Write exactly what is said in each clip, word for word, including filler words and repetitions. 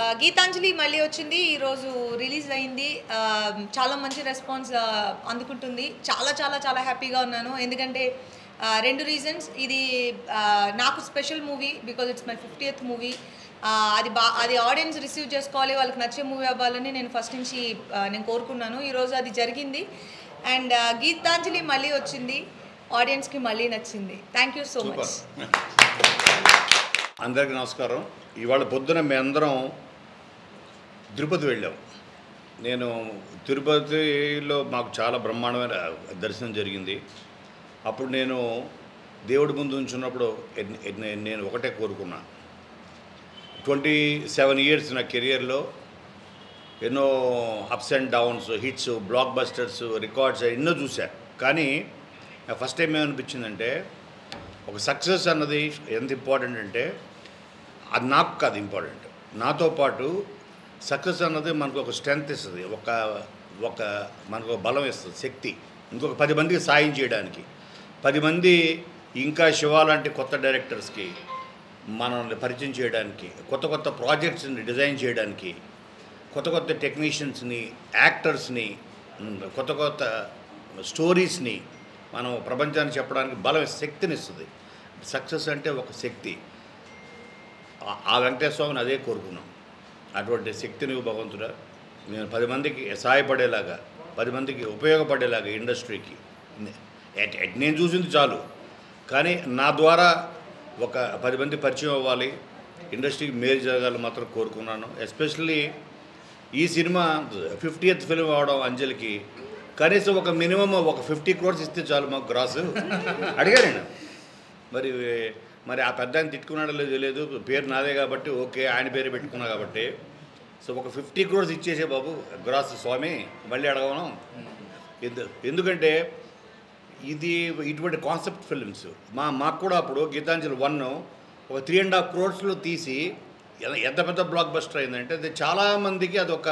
గీతాంజలి మళ్ళీ వచ్చింది ఈరోజు రిలీజ్ అయింది. చాలా మంచి రెస్పాన్స్ అందుకుంటుంది. చాలా చాలా చాలా హ్యాపీగా ఉన్నాను. ఎందుకంటే రెండు రీజన్స్. ఇది నాకు special movie because it's my fiftieth movie. అది బా అది ఆడియన్స్ రిసీవ్ చేసుకోవాలి, వాళ్ళకి నచ్చే మూవీ అవ్వాలని నేను ఫస్ట్ నుంచి నేను కోరుకున్నాను. ఈరోజు అది జరిగింది. అండ్ గీతాంజలి మళ్ళీ వచ్చింది, ఆడియన్స్కి మళ్ళీ నచ్చింది. Thank you so much. అందరికీ నమస్కారం. ఇవాళ పొద్దున మేమందరం తిరుపతి వెళ్ళాం. నేను తిరుపతిలో మాకు చాలా బ్రహ్మాండమైన దర్శనం జరిగింది. అప్పుడు నేను దేవుడి ముందు ఉంచున్నప్పుడు నేను ఒకటే కోరుకున్నా. ట్వంటీ సెవెన్ ఇయర్స్ నా కెరియర్లో ఎన్నో ups and downs, hits, blockbusters, records ఎన్నో చూసా. కానీ ఫస్ట్ టైం ఏమనిపించిందంటే ఒక సక్సెస్ అన్నది ఎంత ఇంపార్టెంట్ అంటే అది నాకు కాదు ఇంపార్టెంట్. నాతో పాటు సక్సెస్ అన్నది మనకు ఒక స్ట్రెంగ్త్ ఇస్తుంది, ఒక ఒక మనకు బలం ఇస్తుంది, శక్తి. ఇంకొక పది మందికి సాయం చేయడానికి, పది మంది ఇంకా శివ లాంటి కొత్త డైరెక్టర్స్కి మనల్ని పరిచయం చేయడానికి, కొత్త కొత్త ప్రాజెక్ట్స్ని డిజైన్ చేయడానికి, కొత్త కొత్త టెక్నీషియన్స్ని, యాక్టర్స్ని, కొత్త కొత్త స్టోరీస్ని మనం ప్రపంచానికి చెప్పడానికి బలం, శక్తిని ఇస్తుంది. సక్సెస్ అంటే ఒక శక్తి. ఆ వెంకటేశ్వర స్వామిని అదే కోరుకున్నాం. అటువంటి శక్తిని భగవంతుడా నేను పది మందికి సహాయపడేలాగా, పది మందికి ఉపయోగపడేలాగా ఇండస్ట్రీకి నేను చూసింది చాలు, కానీ నా ద్వారా ఒక పది మంది పరిచయం అవ్వాలి, ఇండస్ట్రీకి మేలు జరగాలని మాత్రం కోరుకున్నాను. ఎస్పెషల్లీ ఈ సినిమా ఫిఫ్టీయత్ ఫిల్మ్ అవడం అంజలికి కనీసం ఒక మినిమం ఒక ఫిఫ్టీ క్రోర్స్ ఇస్తే చాలు మాకు గ్రాస్ అడిగా నేను. మరి మరి ఆ పెద్ద ఆయన తిట్టుకున్నాడో లేదో తెలియదు, పేరు నాదే కాబట్టి ఓకే, ఆయన పేరు పెట్టుకున్నా కాబట్టి. సో ఒక ఫిఫ్టీ క్రోర్స్ ఇచ్చేసే బాబు గ్రాస్ స్వామి, మళ్ళీ అడగను. ఎందు ఎందుకంటే ఇది ఇటువంటి కాన్సెప్ట్ ఫిల్మ్స్ మా మాకు కూడా అప్పుడు గీతాంజలి వన్ ఒక త్రీ అండ్ హాఫ్ క్రోర్స్లో తీసి ఎంత పెద్ద బ్లాక్ బస్టర్ అయిందంటే అది చాలామందికి అదొక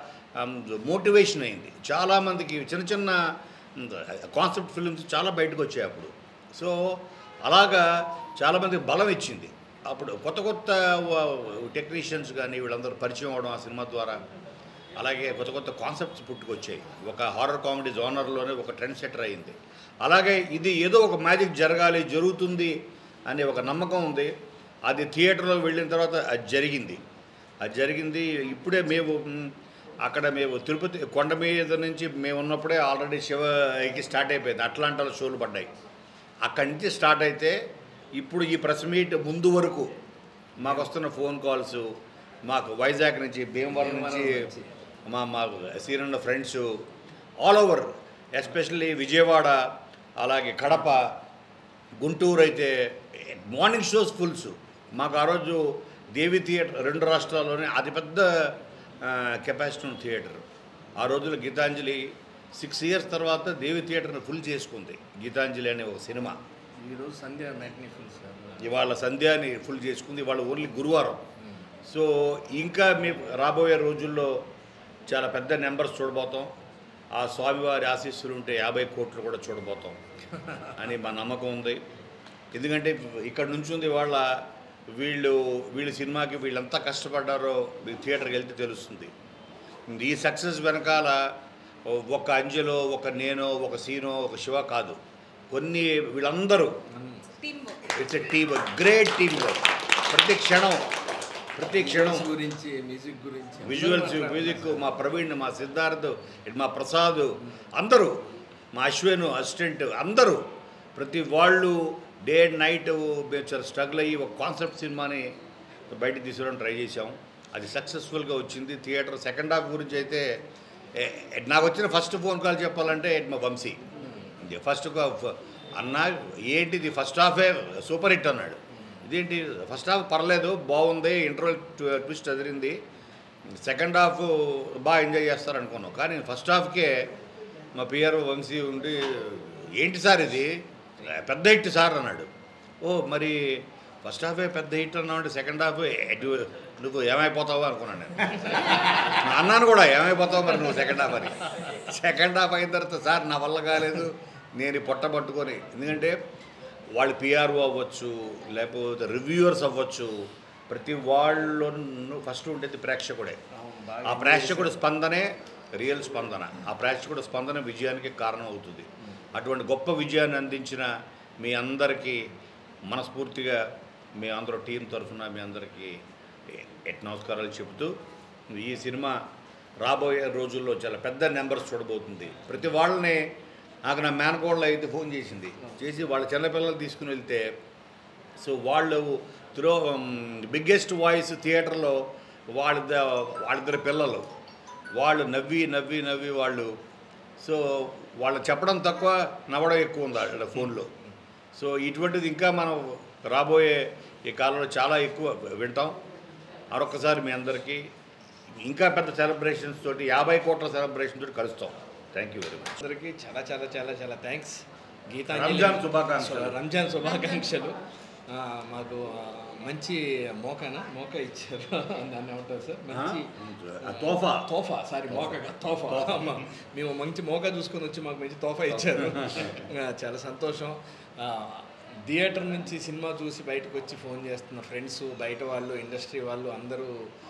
మోటివేషన్ అయింది. చాలామందికి చిన్న చిన్న కాన్సెప్ట్ ఫిల్మ్స్ చాలా బయటకు వచ్చాయి అప్పుడు. సో అలాగా చాలామందికి బలం ఇచ్చింది. అప్పుడు కొత్త కొత్త టెక్నీషియన్స్ కానీ వీళ్ళందరూ పరిచయం అవడం ఆ సినిమా ద్వారా. అలాగే కొత్త కొత్త కాన్సెప్ట్స్ పుట్టుకొచ్చాయి. ఒక హారర్ కామెడీ జోనర్లోనే ఒక ట్రెండ్ సెటర్ అయింది. అలాగే ఇది ఏదో ఒక మ్యాజిక్ జరగాలి, జరుగుతుంది అనే ఒక నమ్మకం ఉంది. అది థియేటర్లో వెళ్ళిన తర్వాత అది జరిగింది. అది జరిగింది ఇప్పుడే మేము అక్కడ మేము తిరుపతి కొండ మీద నుంచి మేము ఉన్నప్పుడే ఆల్రెడీ శివకి స్టార్ట్ అయిపోయింది. అట్లాంటాలో షోలు పడ్డాయి. అక్కడి నుంచి స్టార్ట్ అయితే ఇప్పుడు ఈ ప్రెస్ మీట్ ముందు వరకు మాకు వస్తున్న ఫోన్ కాల్స్, మాకు వైజాగ్ నుంచి, భీమవరం నుంచి మా మా senior friends all over, especially Vijayawada, అలాగే కడప, గుంటూరు అయితే మార్నింగ్ షోస్ ఫుల్స్. మాకు ఆ రోజు దేవి థియేటర్ రెండు రాష్ట్రాల్లోనే అతిపెద్ద కెపాసిటీ ఉన్న థియేటర్. ఆ రోజుల్లో గీతాంజలి సిక్స్ ఇయర్స్ తర్వాత దేవి థియేటర్ని ఫుల్ చేసుకుంది గీతాంజలి అనే ఒక సినిమా. ఈరోజు సంధ్య నైట్ని ఫుల్ సార్, ఇవాళ సంధ్యాని ఫుల్ చేసుకుంది. ఇవాళ ఓన్లీ గురువారం. సో ఇంకా మేము రాబోయే రోజుల్లో చాలా పెద్ద నెంబర్స్ చూడబోతాం. ఆ స్వామివారి ఆశీస్సులు ఉంటే యాభై కోట్లు కూడా చూడబోతాం అని మా నమ్మకం ఉంది. ఎందుకంటే ఇక్కడ నుంచి ఉంది వాళ్ళ వీళ్ళు వీళ్ళ సినిమాకి వీళ్ళంతా కష్టపడ్డారో థియేటర్కి వెళ్తే తెలుస్తుంది. ఈ సక్సెస్ వెనకాల ఒక అంజలో, ఒక నేను, ఒక సీనో, ఒక శివ కాదు, కొన్ని వీళ్ళందరూ it's a team, great team work. ప్రతి క్షణం ప్రతి క్షణం గురించి, మ్యూజిక్ గురించి, విజువల్స్, మ్యూజిక్, మా ప్రవీణ్, మా సిద్ధార్థ్, మా ప్రసాద్, అందరూ, మా అశ్విన్ అసిస్టెంట్, అందరూ ప్రతి వాళ్ళు డే అండ్ నైట్ చాలా స్ట్రగుల్ అయ్యి ఒక కాన్సెప్ట్ సినిమాని బయటకు తీసుకురావడం ట్రై చేసాం. అది సక్సెస్ఫుల్గా వచ్చింది. థియేటర్ సెకండ్ హాఫ్ గురించి అయితే నాకు వచ్చిన ఫస్ట్ ఫోన్ కాల్ చెప్పాలంటే మా వంశీ ఫస్ట్ అన్నా ఏంటిది ఫస్ట్ హాఫే సూపర్ హిట్ అన్నాడు. ఇదేంటి ఫస్ట్ హాఫ్ పర్లేదు, బాగుంది, ఇంటర్వెల్ ట్విస్ట్ అదిరింది, సెకండ్ హాఫ్ బాగా ఎంజాయ్ చేస్తారు అనుకున్నాం. కానీ ఫస్ట్ హాఫ్కే మా పిఆర్ వంశీ ఉండి ఏంటి సార్ ఇది పెద్ద హిట్ సార్ అన్నాడు. ఓ మరి ఫస్ట్ హాఫే పెద్ద హిట్ అన్నావు అంటే సెకండ్ హాఫ్ నువ్వు ఏమైపోతావో అనుకున్నాను నేను. అన్నాను కూడా ఏమైపోతావు మరి నువ్వు సెకండ్ హాఫ్ అని. సెకండ్ హాఫ్ అయిన తర్వాత సార్ నా వల్ల కాలేదు, నేను పొట్ట పట్టుకొని, ఎందుకంటే వాళ్ళు పిఆర్ఓ అవ్వచ్చు, లేకపోతే రివ్యూవర్స్ అవ్వచ్చు, ప్రతి వాళ్ళు ఫస్ట్ ఉండేది ప్రేక్షకుడే. ఆ ప్రేక్షకుడు స్పందనే రియల్ స్పందన. ఆ ప్రేక్షకుడు స్పందన విజయానికి కారణం అవుతుంది. అటువంటి గొప్ప విజయాన్ని అందించిన మీ అందరికీ మనస్ఫూర్తిగా మీ అందరూ టీం తరఫున మీ అందరికీ ఎట్ నమస్కారాలు చెబుతూ, ఈ సినిమా రాబోయే రోజుల్లో చాలా పెద్ద నెంబర్స్ చూడబోతుంది. ప్రతి వాళ్ళని నాకు నా మేనకోళ్ళు అయితే ఫోన్ చేసింది, చేసి వాళ్ళ చిన్నపిల్లలు తీసుకుని వెళ్తే సో వాళ్ళు త్రో బిగ్గెస్ట్ వాయిస్ థియేటర్లో వాళ్ళ వాళ్ళిద్దరు పిల్లలు వాళ్ళు నవ్వి నవ్వి నవ్వి వాళ్ళు సో వాళ్ళు చెప్పడం తక్కువ నవ్వడం ఎక్కువ ఉంది అక్కడ ఫోన్లో. సో ఇటువంటిది ఇంకా మనం రాబోయే ఈ కాలంలో చాలా ఎక్కువ వింటాం. మరొకసారి మీ అందరికీ ఇంకా పెద్ద సెలబ్రేషన్స్ తోటి యాభై కోట్ల సెలబ్రేషన్ తోటి కలుస్తాం. Thank you very much. అందరికీ చాలా చాలా చాలా చాలా థ్యాంక్స్. గీతాంజలి రంజాన్ శుభాకాంక్షలు. రంజాన్ శుభాకాంక్షలు. మాకు మంచి మోకానా మోక ఇచ్చారు, దాన్ని ఏమంటారు సార్, మంచి తోఫా తోఫా సారీ మోకగా తోఫా. మేము మంచి మోకా చూసుకొని వచ్చి మాకు మంచి తోఫా ఇచ్చారు. చాలా సంతోషం. థియేటర్ నుంచి సినిమా చూసి బయటకు వచ్చి ఫోన్ చేస్తున్న ఫ్రెండ్స్, బయట వాళ్ళు, ఇండస్ట్రీ వాళ్ళు అందరూ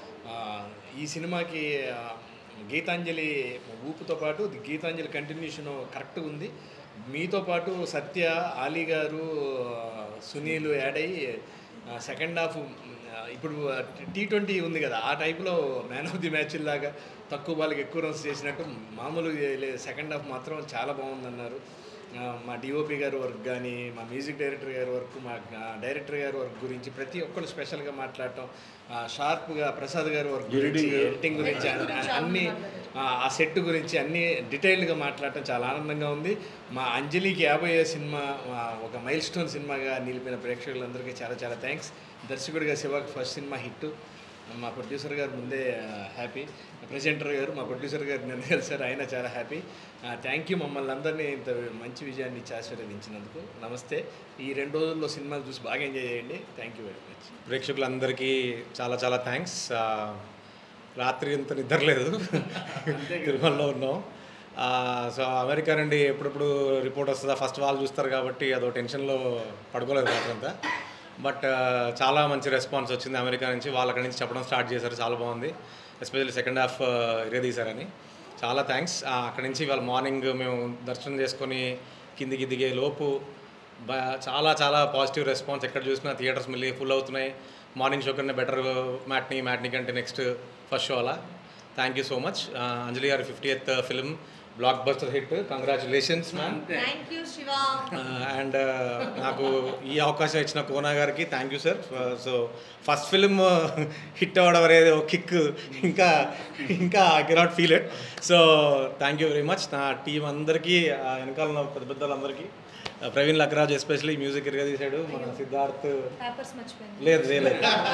ఈ సినిమాకి గీతాంజలి ఊపుతో పాటు గీతాంజలి కంటిన్యూషన్ కరెక్ట్గా ఉంది. మీతో పాటు సత్య, ఆలీ గారు, సునీల్ యాడ్ అయ్యి సెకండ్ హాఫ్ ఇప్పుడు టీ ట్వంటీ ఉంది కదా, ఆ టైప్లో మ్యాన్ ఆఫ్ ది మ్యాచ్ లాగా తక్కువ బాల్కి ఎక్కువ రన్స్ చేసినట్టు మామూలు సెకండ్ హాఫ్ మాత్రం చాలా బాగుందన్నారు. మా డిఓపి గారి వర్క్ కానీ, మా మ్యూజిక్ డైరెక్టర్ గారి వర్క్, మా డైరెక్టర్ గారి వర్క్ గురించి ప్రతి ఒక్కరు స్పెషల్గా మాట్లాడటం, షార్ప్గా ప్రసాద్ గారి వర్క్ గురించి, ఎడిటింగ్ గురించి, అన్ని ఆ సెట్ గురించి అన్ని డీటెయిల్డ్గా మాట్లాడటం చాలా ఆనందంగా ఉంది. మా అంజలికి యాభై సినిమా ఒక మైల్ స్టోన్ సినిమాగా నిలిపిన ప్రేక్షకులందరికీ చాలా చాలా థ్యాంక్స్. దర్శకుడిగా శివకి ఫస్ట్ సినిమా హిట్. మా ప్రొడ్యూసర్ గారు ముందే హ్యాపీ, ప్రెజెంటర్ గారు మా ప్రొడ్యూసర్ గారు నన్ను కలిసారు, ఆయన చాలా హ్యాపీ. థ్యాంక్ యూ మమ్మల్ని అందరినీ ఇంత మంచి విజయాన్ని ఇచ్చి ఆశీర్వదించినందుకు. నమస్తే. ఈ రెండు రోజుల్లో సినిమాలు చూసి బాగా ఎంజాయ్ చేయండి. Thank you very much. ప్రేక్షకులందరికీ చాలా చాలా థ్యాంక్స్. రాత్రి ఇంత నిద్రలేదు, తిరుమలలో ఉన్నాం. సో అమెరికా నుండి ఎప్పుడెప్పుడు రిపోర్ట్ వస్తుందా ఫస్ట్ వాళ్ళు చూస్తారు కాబట్టి అదో టెన్షన్లో పడుకోలేదు రాత్రంతా. బట్ చాలా మంచి రెస్పాన్స్ వచ్చింది అమెరికా నుంచి. వాళ్ళ నుంచి చెప్పడం స్టార్ట్ చేశారు, చాలా బాగుంది. ఎస్పెషల్లీ సెకండ్ హాఫ్ ఇరేదీశారని చాలా థ్యాంక్స్. అక్కడి నుంచి వాళ్ళ మార్నింగ్ మేము దర్శనం చేసుకొని కిందికి దిగే లోపు చాలా చాలా పాజిటివ్ రెస్పాన్స్. ఎక్కడ చూసినా థియేటర్స్ మళ్ళీ ఫుల్ అవుతున్నాయి. మార్నింగ్ షో కన్నా బెటర్ మ్యాట్నీ మ్యాట్నీ కంటే నెక్స్ట్ ఫస్ట్ షో అలా. Thank you so much. Anjali గారి fifty eighth film blockbuster hit. Congratulations ma'am. Thank you Shiva. And నాకు ఈ అవకాశం ఇచ్చిన కోనా గారికి thank you sir. So first film hit అవ్వడం అనేది ఒక కిక్, ఇంకా ఇంకా I cannot feel it. So thank you very much. నా టీం అందరికీ, వెనకాల పెద్ద పెద్దలందరికీ, ప్రవీణ్ లక్కరాజు ఎస్పెషలీ మ్యూజిక్ ఇరగా తీశాడు. మన సిద్ధార్థ్ లేదు లేదు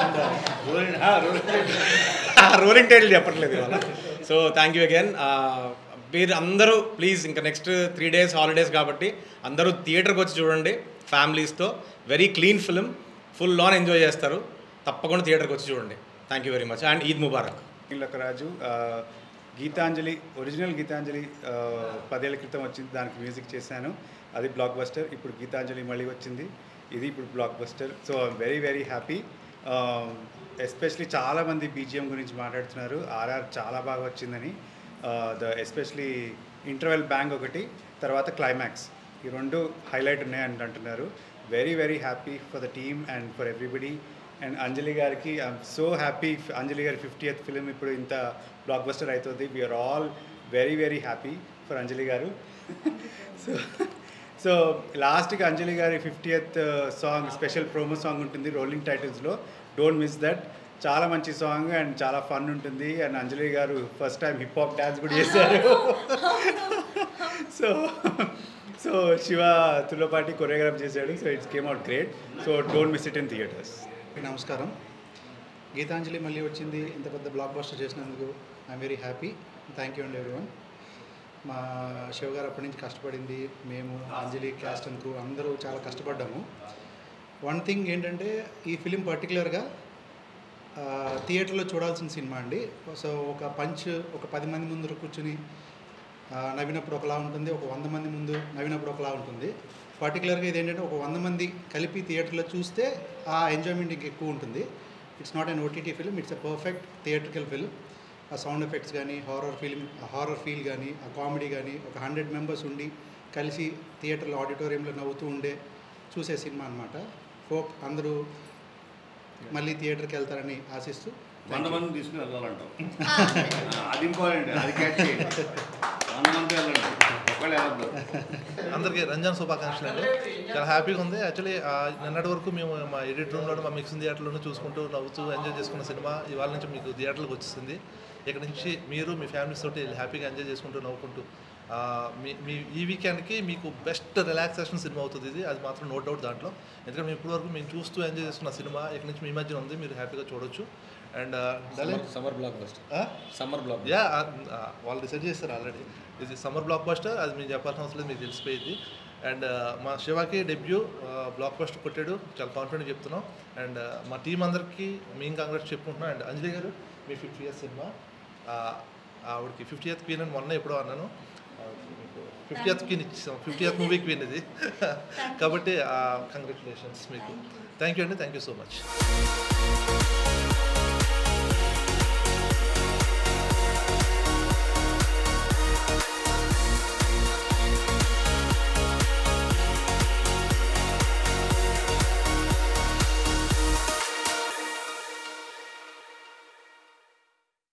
రోలింగ్ టైటిల్ చెప్పట్లేదు ఇవాళ. So thank you again. మీరు అందరూ ప్లీజ్ ఇంకా నెక్స్ట్ త్రీ డేస్ హాలిడేస్ కాబట్టి అందరూ థియేటర్కి వచ్చి చూడండి ఫ్యామిలీస్తో. Very clean film, full on enjoy చేస్తారు. తప్పకుండా థియేటర్కి వచ్చి చూడండి. Thank you very much and Eid ముబారక్. లక్కరాజు గీతాంజలి, ఒరిజినల్ గీతాంజలి పదేళ్ల క్రితం వచ్చింది, దానికి మ్యూజిక్ చేశాను, అది బ్లాక్ బస్టర్. ఇప్పుడు గీతాంజలి మళ్ళీ వచ్చింది, ఇది ఇప్పుడు blockbuster. So I'm very very happy. Especially చాలామంది బీజిఎం గురించి మాట్లాడుతున్నారు, ఆర్ఆర్ చాలా బాగా వచ్చిందని. ద ఎస్పెషలీ ఇంటర్వెల్ బ్యాంగ్ ఒకటి, తర్వాత క్లైమాక్స్, ఈ రెండు హైలైట్ ఉన్నాయని అంటున్నారు. Very very happy for the team and for everybody. And Anjali గారికి ఐఎమ్ సో హ్యాపీ. అంజలి గారి ఫిఫ్టీ ఎయిత్ ఫిలిం ఇప్పుడు ఇంత బ్లాక్ బస్టర్ అవుతుంది. We are all very very happy for Anjali గారు. సో సో లాస్ట్కి అంజలి గారి fifty eighth song special promo song ఉంటుంది rolling టైటిల్స్లో, డోంట్ మిస్ దట్. చాలా మంచి సాంగ్ అండ్ చాలా ఫన్ ఉంటుంది. అండ్ అంజలి గారు first time hip hop dance కూడా చేశారు. So so Shiva Turlapati choreograph చేశాడు. So it's came out great. So don't miss it in theatres. నమస్కారం. గీతాంజలి మళ్ళీ వచ్చింది, ఇంత పెద్ద బ్లాక్ బస్టర్ చేసినందుకు I'm very happy. Thank you అండి ఎవ్రీవన్. మా శివ గారు అప్పటి నుంచి కష్టపడింది, మేము అంజలి క్యాస్ట్ అండ్ క్రూ అందరూ చాలా కష్టపడ్డాము. వన్ థింగ్ ఏంటంటే ఈ ఫిలిం పర్టికులర్గా థియేటర్లో చూడాల్సిన సినిమా అండి. సో ఒక పంచ్ ఒక పది మంది ముందు కూర్చుని నవ్వినప్పుడు ఒకలా ఉంటుంది, ఒక వంద మంది ముందు నవ్వినప్పుడు ఒకలా ఉంటుంది. పర్టికులర్గా ఇది ఏంటంటే ఒక వంద మంది కలిపి థియేటర్లో చూస్తే ఆ ఎంజాయ్మెంట్ ఇంక ఎక్కువ ఉంటుంది. It's not on OTT film, it's a perfect theatrical film. ఆ సౌండ్ ఎఫెక్ట్స్ కానీ, హారర్ ఫిల్మ్ హారర్ ఫీల్ కానీ, ఆ కామెడీ కానీ, ఒక హండ్రెడ్ మెంబర్స్ ఉండి కలిసి థియేటర్లో ఆడిటోరియంలో నవ్వుతూ ఉండే చూసే సినిమా అనమాట. హోప్ అందరూ మళ్ళీ థియేటర్కి వెళ్తారని ఆశిస్తూ వంద మంది తీసుకుని వెళ్ళాలంటాం. అది ఇంపార్టెంట్, అది క్యాచ్ చేయండి. వంద మంది వెళ్ళండి, ఒకళ్ళు వెళ్ళద్దు. అందరికీ రంజాన్ శుభాకాంక్షలు అండి. చాలా హ్యాపీగా ఉంది. యాక్చువల్లీ నిన్నటి వరకు మేము మా ఎడిట్ రూమ్లో మా మిక్సింగ్ థియేటర్లోనే చూసుకుంటూ నవ్వుతూ ఎంజాయ్ చేసుకున్న సినిమా ఇవాళ నుంచి మీకు థియేటర్లకు వచ్చేసింది. ఇక్కడ నుంచి మీరు మీ ఫ్యామిలీస్ తోటి హ్యాపీగా ఎంజాయ్ చేసుకుంటూ నవ్వుకుంటూ మీ మీ ఈ వీకెండ్కి మీకు బెస్ట్ రిలాక్సేషన్ సినిమా అవుతుంది ఇది, అది మాత్రం నో డౌట్ దాంట్లో. ఎందుకంటే మేము ఇప్పటివరకు మేము చూస్తూ ఎంజాయ్ చేస్తున్న సినిమా ఇక్కడ నుంచి మీ మధ్యన ఉంది, మీరు హ్యాపీగా చూడొచ్చు. And summer blockbuster summer block యా వాళ్ళు డిసైడ్ చేస్తారు ఆల్రెడీ, ఇది సమ్మర్ బ్లాక్ బస్టర్, అది మీకు చెప్పాల్సిన అవసరం లేదు, మీకు తెలిసిపోయింది. అండ్ మా శివకి డెబ్యూ బ్లాక్ బస్టర్ కొట్టాడు, చాలా కాన్ఫిడెంట్ చెప్తున్నాం. అండ్ మా టీం అందరికీ మేము కాంగ్రెస్ చెప్పుకుంటున్నాం. అండ్ అంజలి గారు మీ ఫిఫ్టీ ఇయర్స్ సినిమా, ఆవిడకి ఫిఫ్టీ ఇయర్త్ క్వీన్ అని మొన్న ఎప్పుడో అన్నాను, ఫిఫ్టీ ఇయర్త్ క్వీన్ ఇచ్చాం, ఫిఫ్టీ ఇయర్త్ మూవీ క్వీన్ ఇది. కాబట్టి కంగ్రాచులేషన్స్ మీకు. థ్యాంక్ యూ అండి, థ్యాంక్ యూ సో మచ్.